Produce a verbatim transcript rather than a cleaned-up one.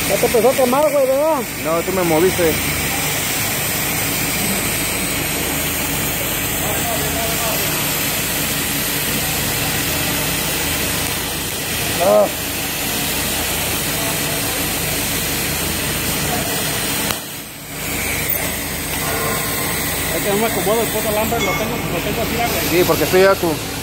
Ya te empezó a quemar, güey, ¿verdad? No, tú me moviste. Ah. Es que no me acomodo el puto alambre, lo tengo, lo tengo así, güey. Sí, porque estoy ya tú.